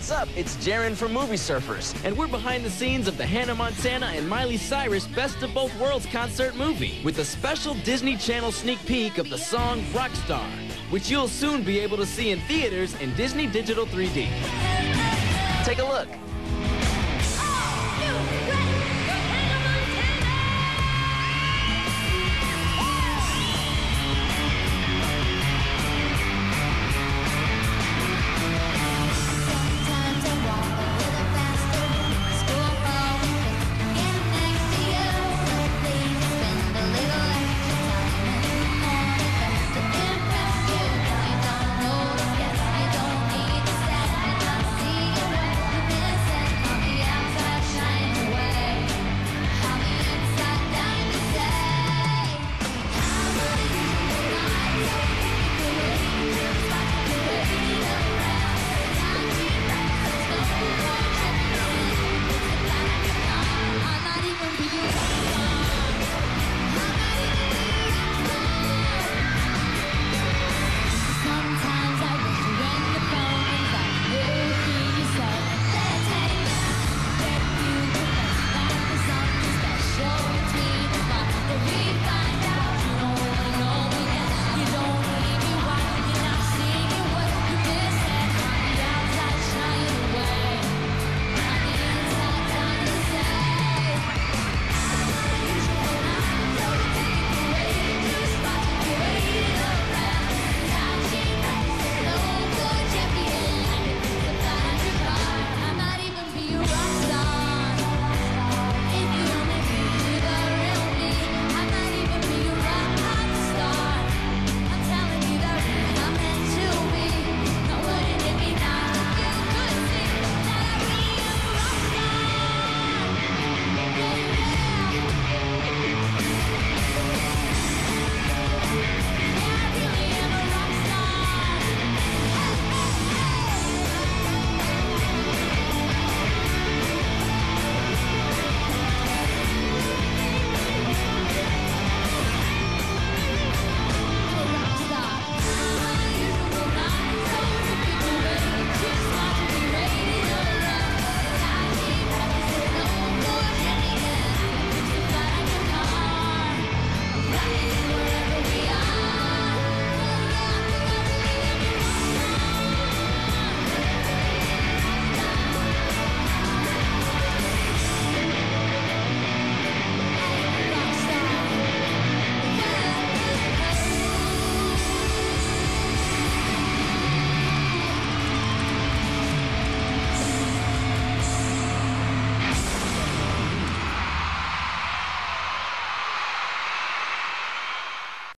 What's up? It's Jaren from Movie Surfers, and we're behind the scenes of the Hannah Montana and Miley Cyrus Best of Both Worlds concert movie with a special Disney Channel sneak peek of the song Rockstar, which you'll soon be able to see in theaters in Disney Digital 3D. Take a look.